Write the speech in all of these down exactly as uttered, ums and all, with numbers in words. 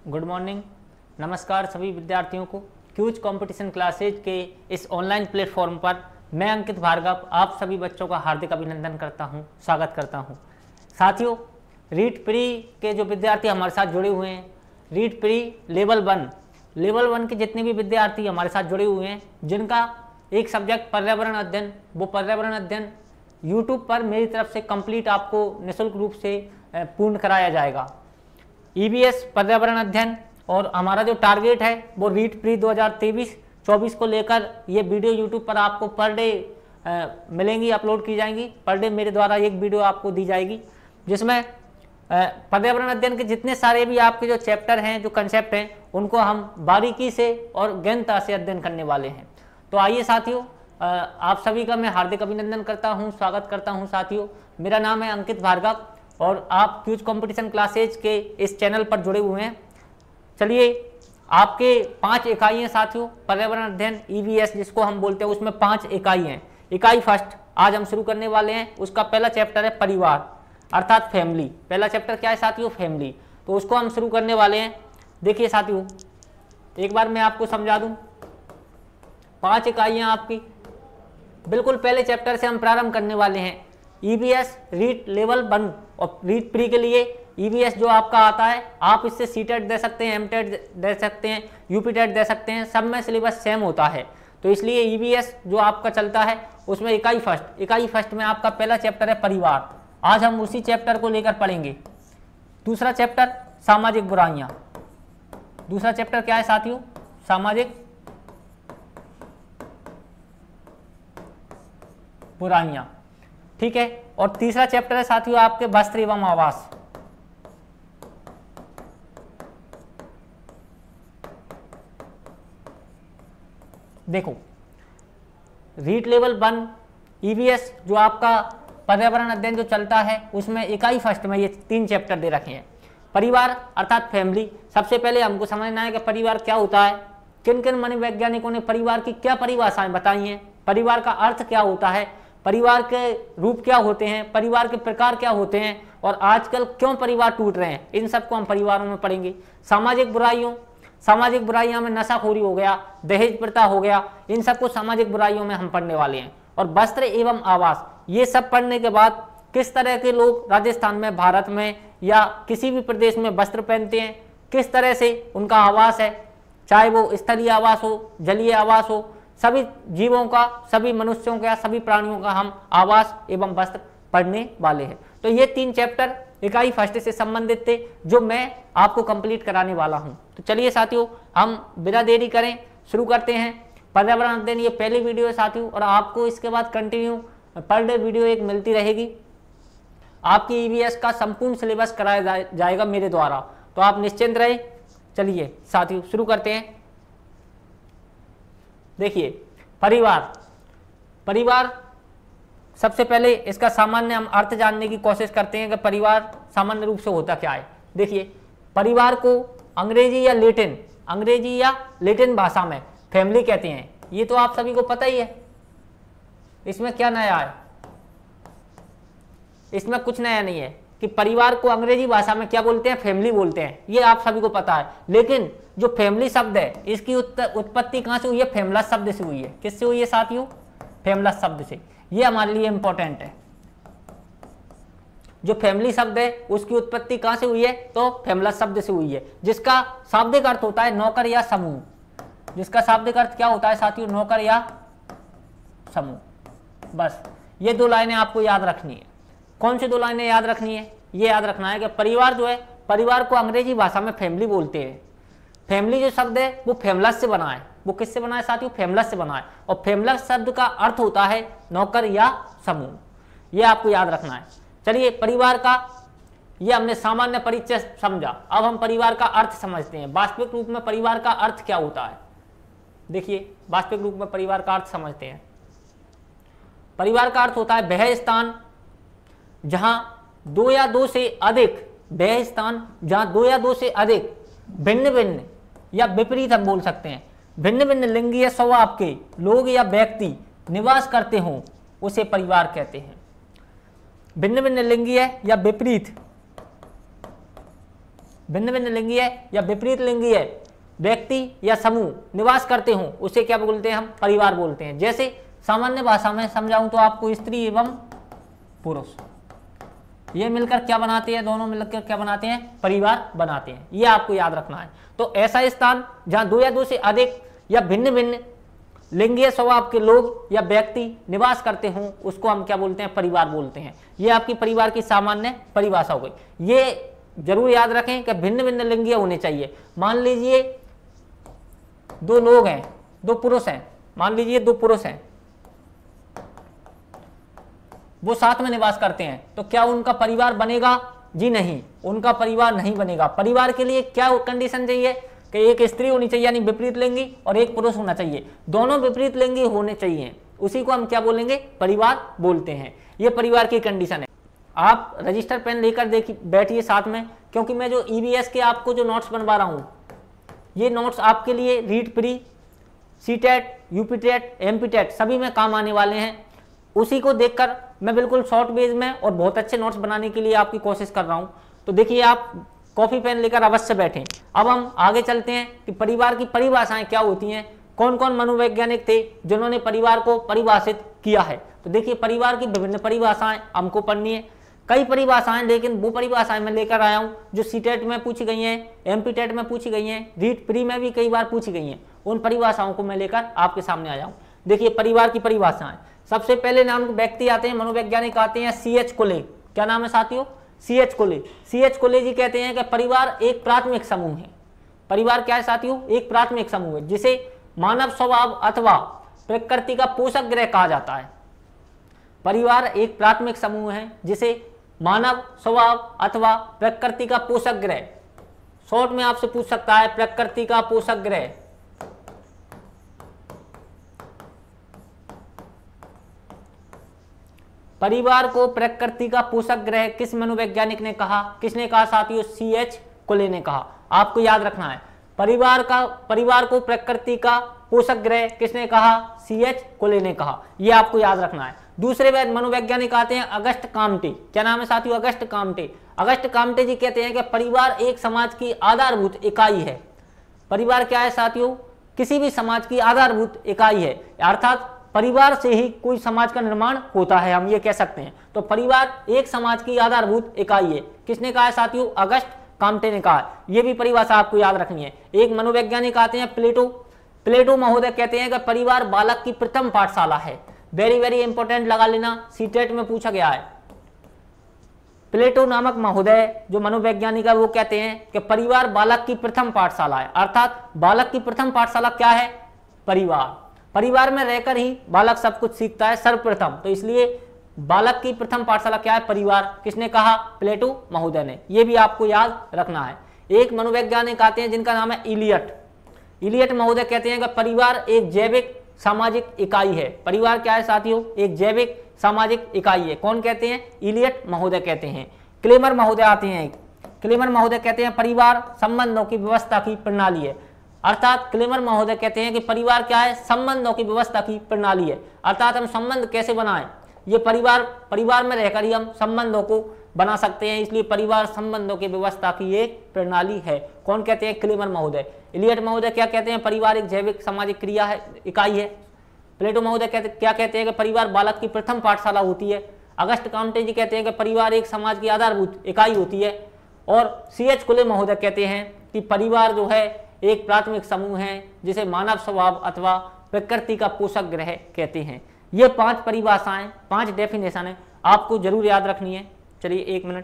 Good morning, नमस्कार सभी विद्यार्थियों को। क्यूज कंपटीशन क्लासेज के इस ऑनलाइन प्लेटफॉर्म पर मैं अंकित भार्गव आप सभी बच्चों का हार्दिक अभिनंदन करता हूं, स्वागत करता हूं। साथियों, रीट प्री के जो विद्यार्थी हमारे साथ जुड़े हुए हैं, REET pre level one level one के जितने भी विद्यार्थी हमारे साथ जुड़े हुए हैं, जिनका एक सब्जेक्ट पर्यावरण अध्ययन, वो पर्यावरण अध्ययन यूट्यूब पर मेरी तरफ से कंप्लीट आपको निःशुल्क रूप से पूर्ण कराया जाएगा। ईवीएस पर्यावरण अध्ययन और हमारा जो टारगेट है वो रीट प्री दो हज़ार तेईस चौबीस को लेकर ये वीडियो यूट्यूब पर आपको पर डे मिलेंगी, अपलोड की जाएंगी। पर डे मेरे द्वारा एक वीडियो आपको दी जाएगी, जिसमें पर्यावरण अध्ययन के जितने सारे भी आपके जो चैप्टर हैं, जो कंसेप्ट हैं, उनको हम बारीकी से और गहनता से अध्ययन करने वाले हैं। तो आइए साथियों, आप सभी का मैं हार्दिक अभिनंदन करता हूं, स्वागत करता हूं। साथियों, मेरा नाम है अंकित भार्गव और आप क्यूज कंपटीशन क्लासेज के इस चैनल पर जुड़े हुए हैं। चलिए, आपके पांच इकाई हैं साथियों, पर्यावरण अध्ययन ईवीएस जिसको हम बोलते हैं, उसमें पांच इकाई हैं। इकाई फर्स्ट आज हम शुरू करने वाले हैं, उसका पहला चैप्टर है परिवार अर्थात फैमिली। पहला चैप्टर क्या है साथियों? फैमिली। तो उसको हम शुरू करने वाले हैं। देखिए साथियों, एक बार मैं आपको समझा दूं, पांच इकाइयां आपकी। बिल्कुल पहले चैप्टर से हम प्रारंभ करने वाले हैं। ईवीएस रीट लेवल वन और रीट प्री के लिए ईवीएस जो आपका आता है, आप इससे सीटेट दे सकते हैं, एमटेट दे सकते हैं, यूपीटेट दे सकते हैं, सब में सिलेबस सेम होता है। तो इसलिए ईवीएस जो आपका चलता है उसमें इकाई फर्स्ट इकाई फर्स्ट में आपका पहला चैप्टर है परिवार। आज हम उसी चैप्टर को लेकर पढ़ेंगे। दूसरा चैप्टर सामाजिक बुराइयां। दूसरा चैप्टर क्या है साथियों? सामाजिक बुराइयां, ठीक है। और तीसरा चैप्टर है साथियों आपके वस्त्र एवं आवास। देखो, रीट लेवल वन ईवीएस जो आपका पर्यावरण अध्ययन जो चलता है, उसमें इकाई फर्स्ट में ये तीन चैप्टर दे रखे हैं। परिवार अर्थात फैमिली। सबसे पहले हमको समझना है कि परिवार क्या होता है। किन किन मनोवैज्ञानिकों ने परिवार की क्या परिभाषाएं बताई हैं, परिवार का अर्थ क्या होता है, परिवार के रूप क्या होते हैं, परिवार के प्रकार क्या होते हैं, और आजकल क्यों परिवार टूट रहे हैं, इन सबको हम परिवारों में पढ़ेंगे। सामाजिक बुराइयों सामाजिक बुराइयों में नशाखोरी हो गया, दहेज प्रथा हो गया, इन सबको सामाजिक बुराइयों में हम पढ़ने वाले हैं। और वस्त्र एवं आवास, ये सब पढ़ने के बाद किस तरह के लोग राजस्थान में, भारत में या किसी भी प्रदेश में वस्त्र पहनते हैं, किस तरह से उनका आवास है, चाहे वो स्थलीय आवास हो, जलीय आवास हो, सभी जीवों का, सभी मनुष्यों का, सभी प्राणियों का हम आवास एवं वस्त्र पढ़ने वाले हैं। तो ये तीन चैप्टर इकाई फर्स्ट से संबंधित थे, जो मैं आपको कंप्लीट कराने वाला हूं। तो चलिए साथियों, हम बिना देरी करें शुरू करते हैं। पर्यावरण अध्ययन ये पहली वीडियो है साथियों, और आपको इसके बाद कंटिन्यू पर डे वीडियो एक मिलती रहेगी। आपकी ईवीएस का संपूर्ण सिलेबस कराया जाएगा मेरे द्वारा, तो आप निश्चिंत रहे। चलिए साथियों, शुरू करते हैं। देखिए, परिवार परिवार सबसे पहले इसका सामान्य हम अर्थ जानने की कोशिश करते हैं कि परिवार सामान्य रूप से होता क्या है। देखिए, परिवार को अंग्रेजी या लेटिन अंग्रेजी या लेटिन भाषा में फैमिली कहते हैं। ये तो आप सभी को पता ही है, इसमें क्या नया है? इसमें कुछ नया नहीं है कि परिवार को अंग्रेजी भाषा में क्या बोलते हैं? फैमिली बोलते हैं। ये आप सभी को पता है। लेकिन जो फैमिली शब्द है, इसकी उत्पत्ति कहां से हुई है? फैमिला शब्द से हुई है। किससे हुई है साथियों? फैमिला शब्द से। ये हमारे लिए इंपॉर्टेंट है। जो फैमिली शब्द है उसकी उत्पत्ति कहां से हुई है? तो फैमिला शब्द से हुई है, जिसका शाब्दिक अर्थ होता है नौकर या समूह। जिसका शाब्दिक अर्थ क्या होता है साथियों? नौकर या समूह। बस ये दो लाइनें आपको याद रखनी है। कौन सी दो लाइनें याद रखनी है? ये याद रखना है कि परिवार जो है, परिवार को अंग्रेजी भाषा में फैमिली बोलते हैं। फैमिली जो शब्द है वो फैमिलस से बना है। वो किससे बना है साथियों? फैमिलस से बना है। और फैमिलस शब्द का अर्थ होता है नौकर या समूह। ये आपको याद रखना है। चलिए, परिवार का ये हमने सामान्य परिचय समझा। अब हम परिवार का अर्थ समझते हैं। वास्तविक रूप में परिवार का अर्थ क्या होता है? देखिए, वास्तविक रूप में परिवार का अर्थ समझते हैं। परिवार का अर्थ होता है वह स्थान जहां दो या दो से अधिक वह स्थान जहां दो या दो से अधिक भिन्न भिन्न या विपरीत हम बोल सकते हैं, भिन्न भिन्न लिंगीय स्वभाव के लोग या व्यक्ति निवास करते हों, उसे परिवार कहते हैं। भिन्न भिन्न लिंगीय या विपरीत भिन्न भिन्न लिंगीय या विपरीत लिंगीय व्यक्ति या समूह निवास करते हों उसे क्या बोलते हैं, हम परिवार बोलते हैं। जैसे सामान्य भाषा में समझाऊं तो आपको स्त्री एवं पुरुष ये मिलकर क्या बनाते हैं, दोनों मिलकर क्या बनाते हैं, परिवार बनाते हैं। ये आपको याद रखना है। तो ऐसा स्थान जहां दो या दो से अधिक या भिन्न भिन्न लिंगीय स्वभाव के लोग या व्यक्ति निवास करते हों उसको हम क्या बोलते हैं, परिवार बोलते हैं। ये आपकी परिवार की सामान्य परिभाषा हो गई। ये जरूर याद रखें कि भिन्न भिन्न लिंगीय होने चाहिए। मान लीजिए दो लोग हैं, दो पुरुष हैं, मान लीजिए दो पुरुष हैं, वो साथ में निवास करते हैं, तो क्या उनका परिवार बनेगा? जी नहीं, उनका परिवार नहीं बनेगा। परिवार के लिए क्या कंडीशन चाहिए कि एक स्त्री होनी चाहिए यानी विपरीत लिंगी और एक पुरुष होना चाहिए, दोनों विपरीत लिंगी होने चाहिए, उसी को हम क्या बोलेंगे, परिवार बोलते हैं। ये परिवार की कंडीशन है। आप रजिस्टर पेन लेकर देखिए, बैठिए साथ में, क्योंकि मैं जो ईवीएस के आपको जो नोट्स बनवा रहा हूँ ये नोट्स आपके लिए REET pre, CTET, UPTET, MPTET सभी में काम आने वाले हैं। उसी को देखकर मैं बिल्कुल शॉर्ट बेस में और बहुत अच्छे नोट्स बनाने के लिए आपकी कोशिश कर रहा हूँ। तो देखिए आप कॉपी पेन लेकर अवश्य बैठें। अब हम आगे चलते हैं कि परिवार की परिभाषाएं क्या होती हैं, कौन कौन मनोवैज्ञानिक थे जिन्होंने परिवार को परिभाषित किया है। तो देखिए परिवार की विभिन्न परिभाषाएं हमको पढ़नी है। कई परिभाषाएं, लेकिन वो परिभाषाएं मैं लेकर आया हूं जो सीटेट में पूछी गई हैं, एमपीटेट में पूछी गई हैं, रीट प्री में भी कई बार पूछी गई हैं। उन परिभाषाओं को मैं लेकर आपके सामने आया हूं। देखिए परिवार की परिभाषाएं, सबसे पहले नाम व्यक्ति आते हैं, मनोवैज्ञानिक आते हैं, सी एच कोले। क्या नाम है साथियों? सी एच कोले। सी एच कोले जी कहते हैं कि परिवार एक प्राथमिक समूह है। परिवार क्या है साथियों? एक प्राथमिक समूह है जिसे मानव स्वभाव अथवा प्रकृति का पोषक ग्रह कहा जाता है। परिवार एक प्राथमिक समूह है जिसे मानव स्वभाव अथवा प्रकृति का पोषक ग्रह, शॉर्ट में आपसे पूछ सकता है प्रकृति का पोषक ग्रह, परिवार को प्रकृति का पोषक ग्रह किस मनोवैज्ञानिक ने कहा? किसने कहा साथियों? सी एच कोले ने कहा। आपको याद रखना है परिवार का परिवार को प्रकृति का पोषक ग्रह किसने कहा? सी एच कोले ने कहा। यह आपको याद रखना है। दूसरे मनोवैज्ञानिक आते हैं अगस्ट काम्टे। क्या नाम है साथियों? August Comte. August Comte ji कहते हैं कि परिवार एक समाज की आधारभूत इकाई है। परिवार क्या है साथियों? किसी भी समाज की आधारभूत इकाई है, अर्थात परिवार से ही कोई समाज का निर्माण होता है, हम ये कह सकते हैं। तो परिवार एक समाज की आधारभूत इकाई है। किसने कहा है साथियों? अगस्ट काम्टे ने कहा। यह भी परिभाषा आपको याद रखनी है। एक मनोवैज्ञानिक आते हैं प्लेटो। प्लेटो महोदय कहते हैं कि परिवार बालक की प्रथम पाठशाला है। वेरी वेरी इंपॉर्टेंट लगा लेना, सीटेट में पूछा गया है। प्लेटो नामक महोदय जो मनोवैज्ञानिक है वो कहते हैं कि परिवार बालक की प्रथम पाठशाला है, अर्थात बालक की प्रथम पाठशाला क्या है? परिवार। परिवार में रहकर ही बालक सब कुछ सीखता है सर्वप्रथम, तो इसलिए बालक की प्रथम पाठशाला क्या है? परिवार। किसने कहा? प्लेटो महोदय ने। यह भी आपको याद रखना है। एक मनोवैज्ञानिक आते हैं जिनका नाम है इलियट। इलियट महोदय कहते हैं कि परिवार एक जैविक सामाजिक इकाई है। परिवार क्या है साथियों? एक जैविक सामाजिक इकाई है। कौन कहते हैं? इलियट महोदय कहते हैं। क्लेमर महोदय आते हैं। क्लेमर महोदय कहते हैं परिवार संबंधों की व्यवस्था की प्रणाली है, अर्थात क्लेमर महोदय कहते हैं कि परिवार क्या है? संबंधों की व्यवस्था की प्रणाली है, अर्थात हम संबंध कैसे बनाएं, ये परिवार परिवार में रहकर ही हम संबंधों को बना सकते हैं, इसलिए परिवार संबंधों की व्यवस्था की एक प्रणाली है। कौन कहते हैं? क्लेमर महोदय। इलियट महोदय क्या कहते हैं? परिवार एक जैविक सामाजिक क्रिया है, इकाई है। प्लेटो महोदय कहते क्या कहते हैं कि परिवार बालक की प्रथम पाठशाला होती है। अगस्ट काम्टे जी कहते हैं कि परिवार एक समाज की आधारभूत इकाई होती है। और सी एच कोले महोदय कहते हैं कि परिवार जो है एक प्राथमिक समूह है जिसे मानव स्वभाव अथवा प्रकृति का पोषक ग्रह कहते हैं। ये पांच परिभाषाएं, पांच डेफिनेशन है, आपको जरूर याद रखनी है। चलिए एक मिनट।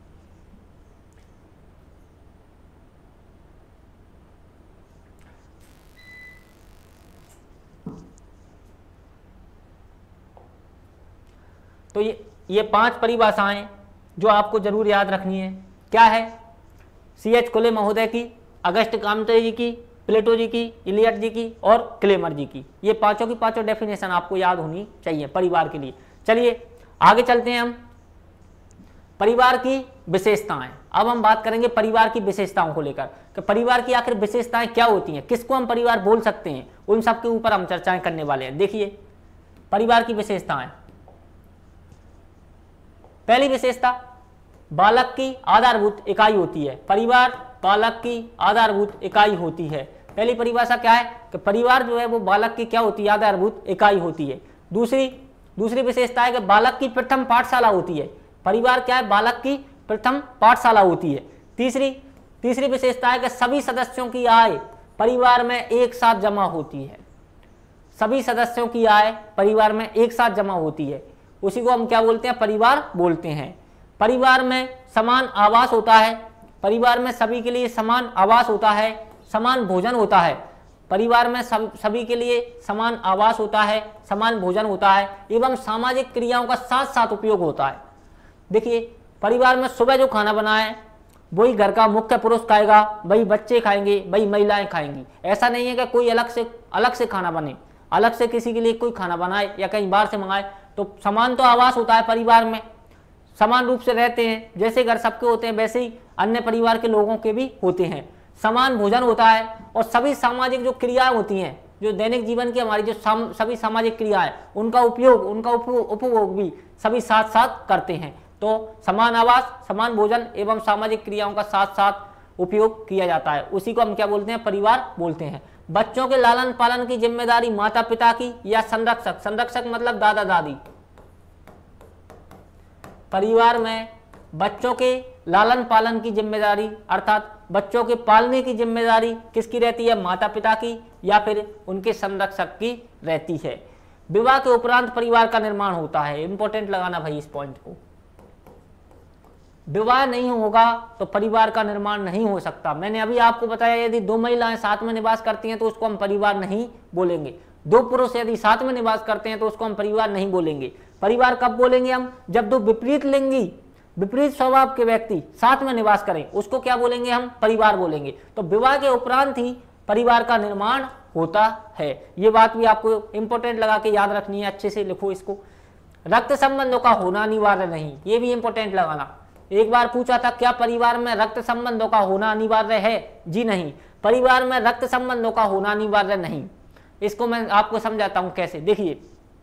तो ये ये पांच परिभाषाएं जो आपको जरूर याद रखनी है क्या है? सी एच कोले महोदय की, अगस्ट काम्टे जी की, प्लेटो जी की, इलियट जी की और क्लेमर जी की। ये पांचों की पांचों डेफिनेशन आपको याद होनी चाहिए परिवार के लिए। चलिए आगे चलते हैं हम परिवार की विशेषताएं। अब हम बात करेंगे परिवार की विशेषताओं को लेकर कि परिवार की आखिर विशेषताएं क्या होती हैं, किसको हम परिवार बोल सकते हैं, उन सब के ऊपर हम चर्चाएं करने वाले हैं। देखिए परिवार की विशेषताएं। पहली विशेषता, बालक की आधारभूत इकाई होती है। परिवार बालक की आधारभूत इकाई होती है। पहली परिभाषा क्या है कि परिवार जो है वो बालक की क्या होती है, आधारभूत इकाई होती है। दूसरी दूसरी विशेषता है कि बालक की प्रथम पाठशाला होती है। परिवार क्या है, बालक की प्रथम पाठशाला होती है। तीसरी तीसरी विशेषता है कि सभी सदस्यों की आय परिवार में एक साथ जमा होती है। सभी सदस्यों की आय परिवार में एक साथ जमा होती है, उसी को हम क्या बोलते हैं, परिवार बोलते हैं। परिवार में समान आवास होता है, परिवार में सभी के लिए समान आवास होता है, समान भोजन होता है। परिवार में सब सभी के लिए समान आवास होता है, समान भोजन होता है एवं सामाजिक क्रियाओं का साथ साथ उपयोग होता है। देखिए, परिवार में सुबह जो खाना बना है वही घर का मुख्य पुरुष खाएगा, वही बच्चे खाएंगे, वही महिलाएं खाएंगी। ऐसा नहीं है कि कोई अलग से अलग से खाना बने, अलग से किसी के लिए कोई खाना बनाए या कहीं बाहर से मंगाए। तो समान तो आवास होता है, परिवार में समान रूप से रहते हैं। जैसे घर सबके होते हैं वैसे ही अन्य परिवार के लोगों के भी होते हैं। समान भोजन होता है और सभी सामाजिक जो क्रियाएं होती हैं, जो दैनिक जीवन की हमारी जो साम, सभी सामाजिक क्रियाएं, उनका उपयोग उनका उपभोग भी सभी साथ साथ करते हैं। तो समान आवास, समान भोजन एवं सामाजिक क्रियाओं का साथ साथ उपयोग किया जाता है, उसी को हम क्या बोलते हैं, परिवार बोलते हैं। बच्चों के लालन पालन की जिम्मेदारी माता पिता की या संरक्षक, संरक्षक मतलब दादा दादी। परिवार में बच्चों के लालन पालन की जिम्मेदारी अर्थात बच्चों के पालने की जिम्मेदारी किसकी रहती है, माता पिता की या फिर उनके संरक्षक की रहती है। विवाह के उपरांत परिवार का निर्माण होता है। इंपॉर्टेंट लगाना भाई इस पॉइंट को। विवाह नहीं होगा तो परिवार का निर्माण नहीं हो सकता। मैंने अभी आपको बताया, यदि दो महिलाएं साथ में निवास करती हैं तो उसको हम परिवार नहीं बोलेंगे। दो पुरुष यदि साथ में निवास करते हैं तो उसको हम परिवार नहीं बोलेंगे। परिवार कब बोलेंगे हम, जब दो विपरीत लिंगी, विपरीत स्वभाव के व्यक्ति साथ में निवास करें, उसको क्या बोलेंगे, हम परिवार बोलेंगे। तो विवाह के उपरांत ही परिवार का निर्माण होता है। ये बात भी आपको इंपॉर्टेंट लगा के याद रखनी है, अच्छे से लिखो इसको। रक्त संबंधों का होना अनिवार्य नहीं, ये भी इंपॉर्टेंट लगाना। एक बार पूछा था, क्या परिवार में रक्त संबंधों का होना अनिवार्य है? जी नहीं, परिवार में रक्त संबंधों का होना अनिवार्य नहीं। इसको मैं आपको समझाता हूं कैसे। देखिए,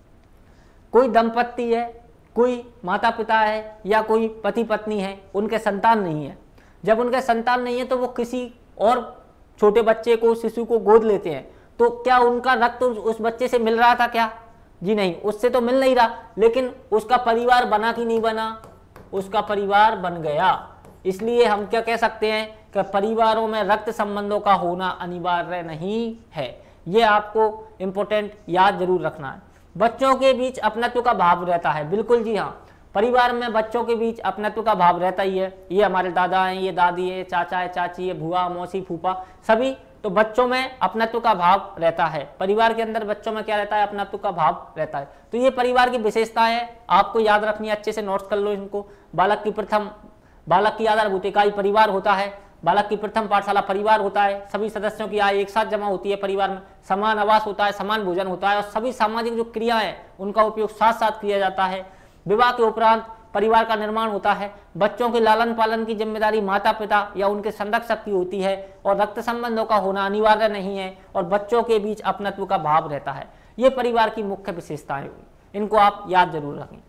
कोई दंपत्ति है, कोई माता पिता है या कोई पति पत्नी है, उनके संतान नहीं है। जब उनके संतान नहीं है तो वो किसी और छोटे बच्चे को, शिशु को गोद लेते हैं, तो क्या उनका रक्त उस बच्चे से मिल रहा था क्या? जी नहीं, उससे तो मिल नहीं रहा, लेकिन उसका परिवार बना कि नहीं बना? उसका परिवार बन गया। इसलिए हम क्या कह सकते हैं कि परिवारों में रक्त संबंधों का होना अनिवार्य नहीं है। ये आपको इंपॉर्टेंट याद जरूर रखना है। बच्चों के बीच अपनत्व का भाव रहता है, बिल्कुल जी हाँ, परिवार में बच्चों के बीच अपनत्व का भाव रहता ही है। ये हमारे दादा हैं, ये दादी है, चाचा है, चाची है, भुआ, मौसी, फूफा, सभी। तो बच्चों में अपनत्व का भाव रहता है। परिवार के अंदर बच्चों में क्या रहता है, अपनत्व का भाव रहता है। तो ये परिवार की विशेषताएं हैं, आपको याद रखनी है, अच्छे से नोट्स कर लो इनको। बालक की प्रथम बालक की आधारभूत इकाई परिवार होता है, बालक की प्रथम पाठशाला परिवार होता है, सभी सदस्यों की आय एक साथ जमा होती है परिवार में, समान आवास होता है, समान भोजन होता है और सभी सामाजिक जो क्रियाएं हैं उनका उपयोग साथ साथ किया जाता है। विवाह के उपरांत परिवार का निर्माण होता है। बच्चों के लालन पालन की जिम्मेदारी माता पिता या उनके संरक्षक की होती है और रक्त संबंधों का होना अनिवार्य नहीं है और बच्चों के बीच अपनत्व का भाव रहता है। ये परिवार की मुख्य विशेषताएं हुई, इनको आप याद जरूर रखें।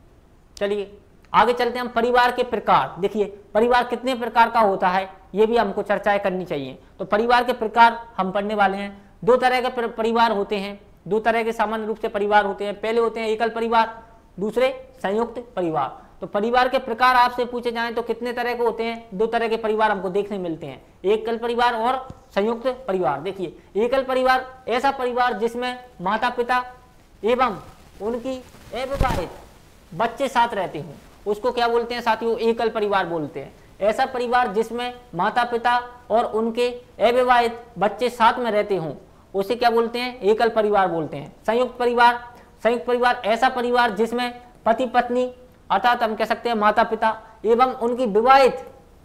चलिए आगे चलते हैं हम परिवार के प्रकार। देखिए, परिवार कितने प्रकार का होता है ये भी हमको चर्चाएं करनी चाहिए। तो परिवार के प्रकार हम पढ़ने वाले हैं। दो तरह के परिवार होते हैं, दो तरह के सामान्य रूप से परिवार होते हैं। पहले होते हैं एकल परिवार, दूसरे संयुक्त परिवार। तो परिवार के प्रकार आपसे पूछे जाएं तो कितने तरह के होते हैं? दो तरह के परिवार हमको देखने मिलते हैं, एकल परिवार और संयुक्त परिवार। देखिए, एकल परिवार ऐसा परिवार जिसमें माता पिता एवं उनकी अविवाहित बच्चे साथ रहते हों, उसको क्या बोलते हैं साथियों? एकल परिवार बोलते हैं। ऐसा परिवार जिसमें माता पिता और उनके अविवाहित बच्चे साथ में रहते हों, उसे क्या बोलते हैं? एकल परिवार बोलते हैं। संयुक्त परिवार संयुक्त परिवार ऐसा परिवार जिसमें पति पत्नी अर्थात हम कह सकते हैं माता पिता एवं उनकी विवाहित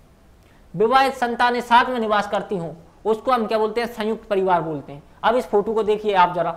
विवाहित संतानें साथ में निवास करती हों, उसको हम क्या बोलते हैं? संयुक्त परिवार बोलते हैं। अब इस फोटो को देखिए आप जरा,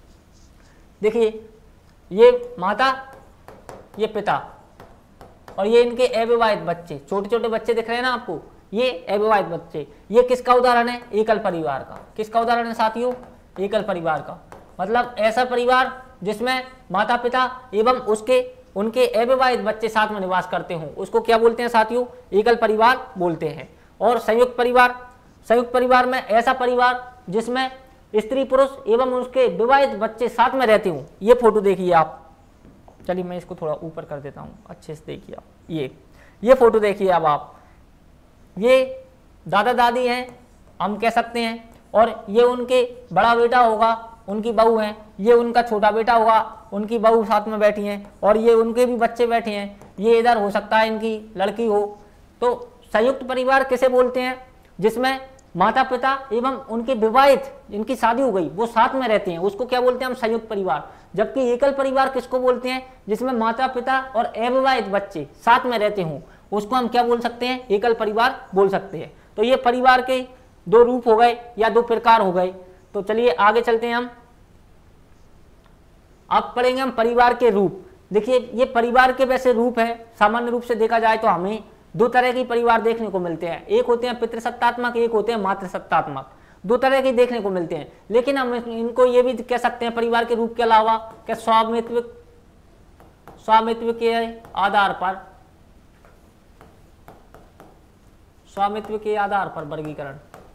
देखिए ये माता, ये पिता और ये इनके अविवाहित बच्चे, छोटे छोटे बच्चे दिख रहे हैं ना आपको, ये अविवाहित बच्चे। ये किसका उदाहरण है? एकल परिवार का। किसका उदाहरण है साथियों? एकल परिवार का। मतलब ऐसा परिवार जिसमें माता पिता एवं उसके उनके अविवाहित बच्चे साथ में निवास करते हों, उसको क्या बोलते हैं साथियों? एकल परिवार बोलते हैं। और संयुक्त परिवार, संयुक्त परिवार में ऐसा परिवार जिसमें स्त्री पुरुष एवं उसके विवाहित बच्चे साथ में रहते हों। ये फोटो देखिए आप, चलिए मैं इसको थोड़ा ऊपर कर देता हूँ, अच्छे से देखिए आप। ये ये फोटो देखिए अब आप, ये दादा दादी हैं हम कह सकते हैं, और ये उनके बड़ा बेटा होगा, उनकी बहू हैं, ये उनका छोटा बेटा होगा, उनकी बहू साथ में बैठी हैं, और ये उनके भी बच्चे बैठे हैं, ये इधर हो सकता है इनकी लड़की हो। तो संयुक्त परिवार किसे बोलते हैं? जिसमें माता पिता एवं उनके विवाहित, जिनकी शादी हो गई, वो साथ में रहते हैं, उसको क्या बोलते हैं हम? संयुक्त परिवार। जबकि एकल परिवार किसको बोलते हैं? जिसमें माता पिता और अविवाहित बच्चे साथ में रहते हों, उसको हम क्या बोल सकते हैं? एकल परिवार बोल सकते हैं। तो ये परिवार के दो रूप हो गए या दो प्रकार हो गए। तो चलिए आगे चलते हैं हम। अब पढ़ेंगे हम परिवार के रूप। देखिए ये परिवार के वैसे रूप है, सामान्य रूप से देखा जाए तो हमें दो तरह के परिवार देखने को मिलते हैं। एक होते हैं पितृसत्तात्मक, एक होते हैं मातृसत्तात्मक। दो तरह के देखने को मिलते हैं। लेकिन हम इनको ये भी कह सकते हैं परिवार के रूप के अलावा कि स्वामित्व स्वामित्व के आधार पर स्वामित्व के आधार पर वर्गीकरण,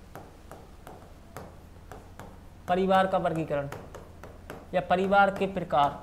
परिवार का वर्गीकरण या परिवार के प्रकार।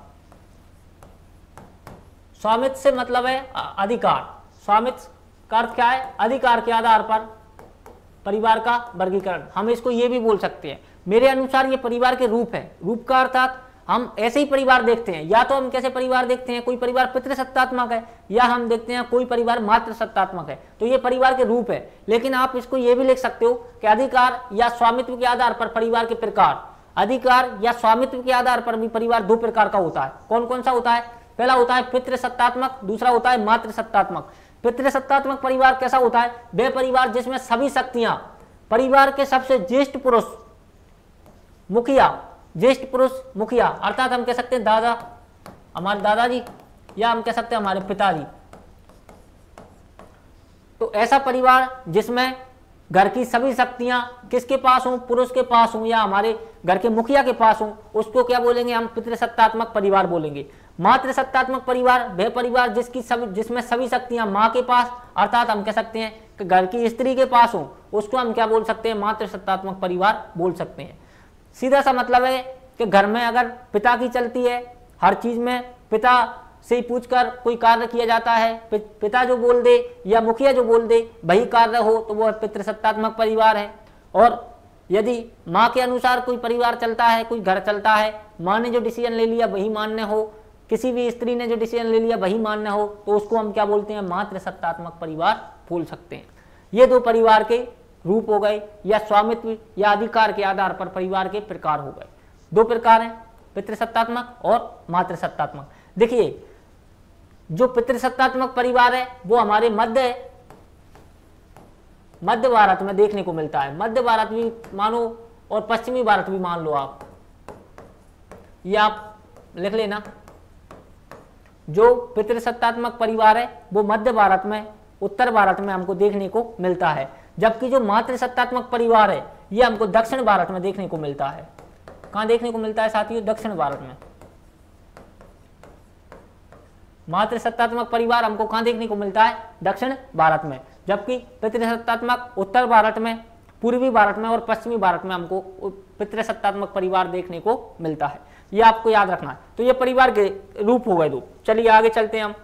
स्वामित्व से मतलब है अधिकार। स्वामित्व का अर्थ क्या है? अधिकार के आधार पर परिवार का वर्गीकरण। हम इसको ये भी बोल सकते हैं, मेरे अनुसार ये परिवार के रूप है। रूप का अर्थात हम ऐसे ही परिवार देखते हैं, या तो हम कैसे परिवार देखते हैं, कोई परिवार पितृसत्तात्मक है, या हम देखते हैं कोई परिवार मातृसत्तात्मक है। तो ये परिवार के रूप है। लेकिन आप इसको ये भी लिख सकते हो कि अधिकार या स्वामित्व के आधार पर परिवार के प्रकार। अधिकार या स्वामित्व के आधार पर भी परिवार दो प्रकार का होता है। कौन कौन सा होता है? पहला होता है पितृसत्तात्मक, दूसरा होता है मातृसत्तात्मक। पितृसत्तात्मक परिवार कैसा होता है? वह परिवार जिसमें सभी शक्तियां परिवार के सबसे ज्येष्ठ पुरुष मुखिया, ज्येष्ठ पुरुष मुखिया अर्थात हम कह सकते हैं दादा, हमारे दादाजी, या हम कह सकते हैं हमारे पिताजी। तो ऐसा परिवार जिसमें घर की सभी शक्तियां किसके पास हों? पुरुष के पास हों या हमारे घर के मुखिया के पास हों, उसको क्या बोलेंगे हम? पितृसत्तात्मक परिवार बोलेंगे। मातृसत्तात्मक परिवार वह परिवार जिसकी सभी जिसमें सभी शक्तियां मां के पास अर्थात हम कह सकते हैं कि घर की स्त्री के पास हो, उसको हम क्या बोल सकते हैं? मातृसत्तात्मक परिवार बोल सकते हैं। सीधा सा मतलब है कि घर में अगर पिता की चलती है, हर चीज में पिता से ही पूछकर कोई कार्य किया जाता है, पिता जो बोल दे या मुखिया जो बोल दे वही कार्य हो, तो वह पितृसत्तात्मक परिवार है। और यदि माँ के अनुसार कोई परिवार चलता है, कोई घर चलता है, माँ ने जो डिसीजन ले लिया वही मान्य हो, किसी भी स्त्री ने जो डिसीजन ले लिया वही मान्य हो, तो उसको हम क्या बोलते हैं? मातृसत्तात्मक परिवार बोल सकते हैं। ये दो परिवार के रूप हो गए, या स्वामित्व या अधिकार के आधार पर परिवार के प्रकार हो गए। दो प्रकार हैं, पितृसत्तात्मक और मातृसत्तात्मक। देखिए जो पितृसत्तात्मक परिवार है वो हमारे मध्य मध्य भारत में देखने को मिलता है। मध्य भारत भी मानो और पश्चिमी भारत भी मान लो आप, ये आप लिख लेना। जो पितृसत्तात्मक परिवार है वो मध्य भारत में, उत्तर भारत में हमको देखने को मिलता है। जबकि जो मातृसत्तात्मक परिवार है ये हमको दक्षिण भारत में देखने को मिलता है। कहाँ देखने को मिलता है साथियों? दक्षिण भारत में। मातृसत्तात्मक परिवार हमको कहाँ देखने को मिलता है? दक्षिण भारत में। जबकि पितृसत्तात्मक उत्तर भारत में, पूर्वी भारत में और पश्चिमी भारत में हमको पितृसत्तात्मक परिवार देखने को मिलता है। ये आपको याद रखना है। तो ये परिवार के रूप हो गए दो। चलिए आगे चलते हैं हम।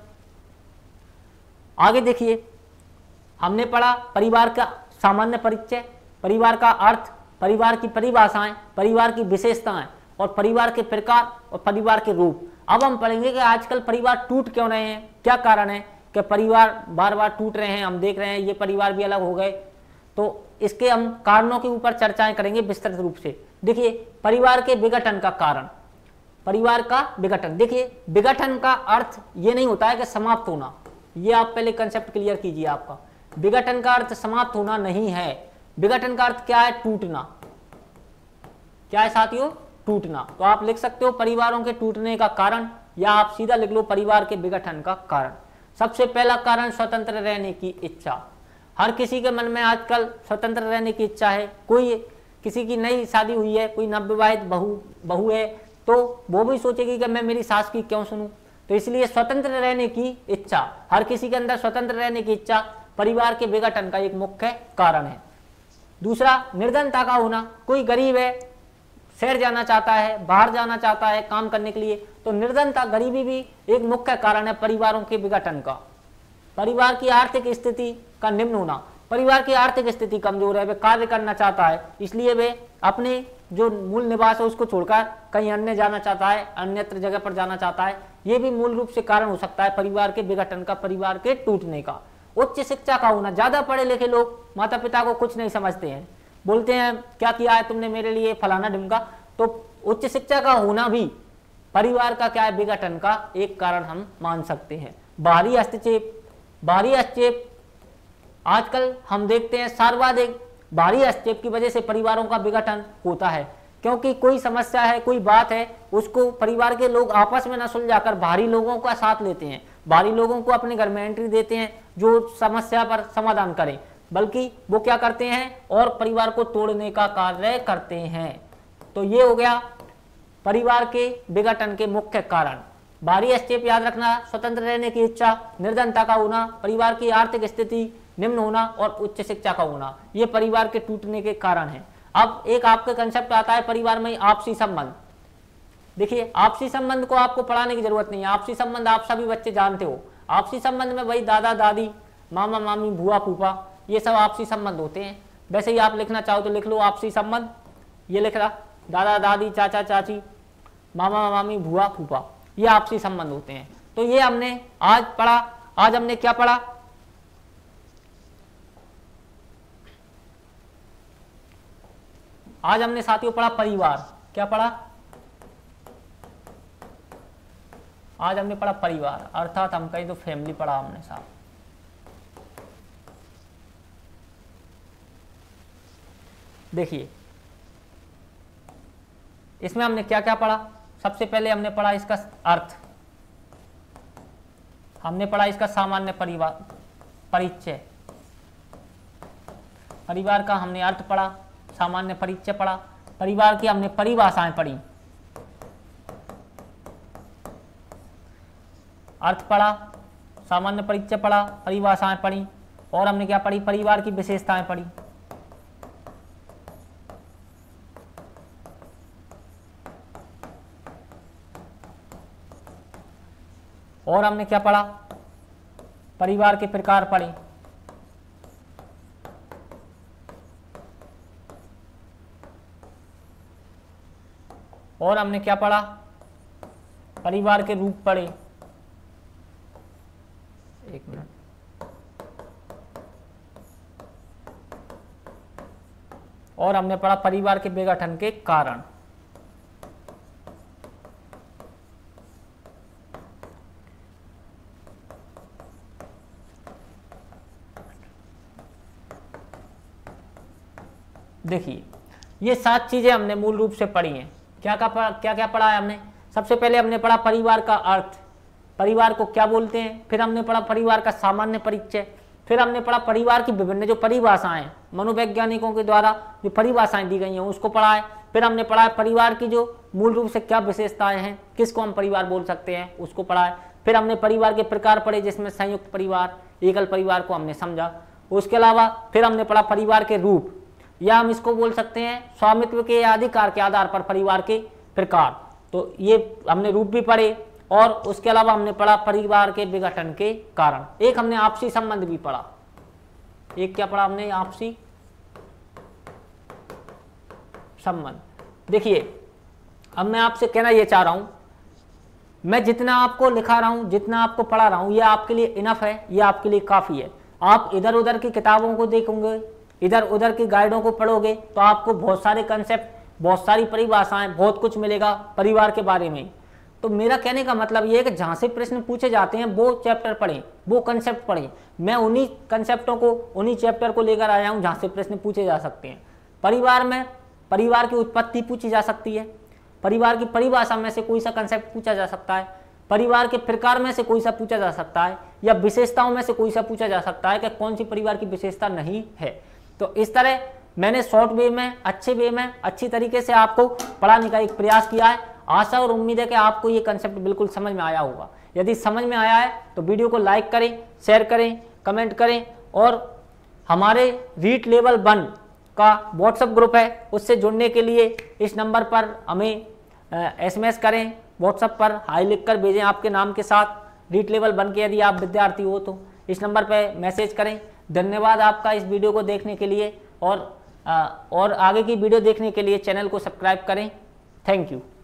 आगे देखिए, हमने पढ़ा परिवार का सामान्य परिचय, परिवार का अर्थ, परिवार की परिभाषाएं, परिवार की विशेषताएं और परिवार के प्रकार और परिवार के रूप। अब हम पढ़ेंगे कि आजकल परिवार टूट क्यों रहे हैं, क्या कारण है कि परिवार बार बार टूट रहे हैं। हम देख रहे हैं ये परिवार भी अलग हो गए, तो इसके हम कारणों के ऊपर चर्चाएं करेंगे विस्तृत रूप से। देखिए परिवार के विघटन का कारण, परिवार का विघटन। देखिए विघटन का अर्थ ये नहीं होता है कि समाप्त होना, ये आप पहले कंसेप्ट क्लियर कीजिए। आपका विघटन का अर्थ समाप्त होना नहीं है। विघटन का अर्थ क्या है? टूटना। क्या है साथियों? टूटना। तो आप लिख सकते हो परिवारों के टूटने का कारण, या आप सीधा लिख लो परिवार के विघटन का कारण। सबसे पहला कारण स्वतंत्र रहने की इच्छा। हर किसी के मन में आजकल स्वतंत्र रहने की इच्छा है। कोई किसी की नई शादी हुई है, कोई नवविवाहित बहू बहू है, तो वो भी सोचेगी कि मैं मेरी सास की क्यों सुनूं। तो इसलिए स्वतंत्र रहने की इच्छा, हर किसी के अंदर स्वतंत्र रहने की इच्छा परिवार के विघटन का एक मुख्य कारण है। दूसरा, निर्धनता का होना। कोई गरीब है, शहर जाना चाहता है, बाहर जाना चाहता है काम करने के लिए, तो निर्धनता, गरीबी भी एक मुख्य कारण है परिवारों के विघटन का। परिवार की आर्थिक स्थिति का निम्न होना। परिवार की आर्थिक स्थिति कमजोर है, वे कार्य करना चाहता है, इसलिए वे अपने जो मूल निवास है उसको छोड़कर कहीं अन्य जाना चाहता है, अन्यत्र जगह पर जाना चाहता है। ये भी मूल रूप से कारण हो सकता है परिवार के विघटन का, परिवार के टूटने का। उच्च शिक्षा का होना। ज्यादा पढ़े लिखे लोग माता पिता को कुछ नहीं समझते हैं, बोलते हैं क्या किया है तुमने मेरे लिए, फलाना ढिमका। तो उच्च शिक्षा का होना भी परिवार का क्या है, विघटन का एक कारण हम मान सकते हैं। बाहरी हस्तक्षेप। बाहरी हस्तक्षेप आजकल हम देखते हैं सर्वाधिक बाहरी हस्तक्षेप की वजह से परिवारों का विघटन होता है, क्योंकि कोई समस्या है, कोई बात है, उसको परिवार के लोग आपस में न सुलझाकर बाहरी लोगों का साथ लेते हैं, बाहरी लोगों को अपने घर में एंट्री देते हैं जो समस्या पर समाधान करें, बल्कि वो क्या करते हैं और परिवार को तोड़ने का कार्य करते हैं। तो ये हो गया परिवार के विघटन के मुख्य कारण। बाहरी हस्तक्षेप याद रखना, स्वतंत्र रहने की इच्छा, निर्धनता का होना, परिवार की आर्थिक स्थिति निम्न होना और उच्च शिक्षा का होना, ये परिवार के टूटने के कारण है। अब एक आपका कंसेप्ट आता है परिवार में आपसी संबंध। देखिए, आपसी संबंध को आपको पढ़ाने की जरूरत नहीं है। आपसी संबंध आप सभी बच्चे जानते हो। आपसी संबंध में वही दादा दादी, मामा मामी, बुआ फूफा, ये सब आपसी संबंध होते हैं। वैसे ही आप लिखना चाहो तो लिख लो आपसी संबंध, ये लिख रहा, दादा दादी, चाचा चाची, मामा मामी, बुआ फूफा, ये आपसी संबंध होते हैं। तो ये हमने आज पढ़ा। आज हमने क्या पढ़ा? आज हमने साथियों पढ़ा परिवार। क्या पढ़ा? आज हमने पढ़ा परिवार, अर्थात हम कहीं तो फैमिली पढ़ा हमने साहब। देखिए, इसमें हमने क्या क्या पढ़ा? सबसे पहले हमने पढ़ा इसका अर्थ, हमने पढ़ा इसका सामान्य परिवार परिचय, परिवार का हमने अर्थ पढ़ा, सामान्य परिचय पढ़ा, परिवार की हमने परिभाषाएं पढ़ी, अर्थ पढ़ा, सामान्य परिचय पढ़ा, परिभाषाएं पढ़ी, और हमने क्या पढ़ी? परिवार की विशेषताएं पढ़ी। और हमने क्या पढ़ा? परिवार के प्रकार पढ़े। और हमने क्या पढ़ा? परिवार के रूप पढ़े। एक मिनट, और हमने पढ़ा परिवार के विघटन के कारण। देखिए, ये सात चीजें हमने मूल रूप से पढ़ी हैं। क्या क्या पढ़ा, क्या क्या पढ़ा है हमने? सबसे पहले हमने पढ़ा परिवार का अर्थ, परिवार को क्या बोलते हैं। फिर हमने पढ़ा परिवार का सामान्य परिचय। फिर हमने पढ़ा परिवार की विभिन्न जो परिभाषाएं, मनोवैज्ञानिकों के द्वारा जो परिभाषाएं दी गई हैं उसको पढ़ा है। फिर हमने पढ़ा है परिवार की जो मूल रूप से क्या विशेषताएं हैं, किसको हम परिवार बोल सकते हैं, उसको पढ़ा है। फिर हमने परिवार के प्रकार पढ़े, जिसमें संयुक्त परिवार, एकल परिवार को हमने समझा। उसके अलावा फिर हमने पढ़ा परिवार के रूप, या हम इसको बोल सकते हैं स्वामित्व के अधिकार के आधार पर परिवार के प्रकार। तो ये हमने रूप भी पढ़े। और उसके अलावा हमने पढ़ा परिवार के विघटन के कारण। एक हमने आपसी संबंध भी पढ़ा। एक क्या पढ़ा हमने? आपसी संबंध। देखिए, अब मैं आपसे कहना ये चाह रहा हूं, मैं जितना आपको लिखा रहा हूं, जितना आपको पढ़ा रहा हूं, ये आपके लिए इनफ है, ये आपके लिए काफी है। आप इधर उधर की किताबों को देखोगे, इधर उधर की गाइडों को पढ़ोगे तो आपको बहुत सारे कंसेप्ट, बहुत सारी परिभाषाएं, बहुत कुछ मिलेगा परिवार के बारे में। तो मेरा कहने का मतलब ये है कि जहां से प्रश्न पूछे जाते हैं वो चैप्टर पढ़ें, वो कंसेप्ट पढ़ें। मैं उन्हीं कंसेप्टों को, उन्हीं चैप्टर को लेकर आया हूं जहां से प्रश्न पूछे जा सकते हैं। परिवार में परिवार की उत्पत्ति पूछी जा सकती है, परिवार की परिभाषा में से कोई सा कंसेप्ट पूछा जा सकता है, परिवार के प्रकार में से कोई सा पूछा जा सकता है, या विशेषताओं में से कोई सा पूछा जा सकता है कि कौन सी परिवार की विशेषता नहीं है। तो इस तरह मैंने शॉर्ट वे में, अच्छे वे में, अच्छी तरीके से आपको पढ़ाने का एक प्रयास किया है। आशा और उम्मीद है कि आपको ये कंसेप्ट बिल्कुल समझ में आया होगा। यदि समझ में आया है तो वीडियो को लाइक करें, शेयर करें, कमेंट करें और हमारे रीट लेवल वन का व्हाट्सएप ग्रुप है, उससे जुड़ने के लिए इस नंबर पर हमें एसएमएस करें, व्हाट्सएप पर हाई लिख कर भेजें आपके नाम के साथ। रीट लेवल वन के यदि आप विद्यार्थी हो तो इस नंबर पर मैसेज करें। धन्यवाद आपका इस वीडियो को देखने के लिए, और आ, और आगे की वीडियो देखने के लिए चैनल को सब्सक्राइब करें। Thank you.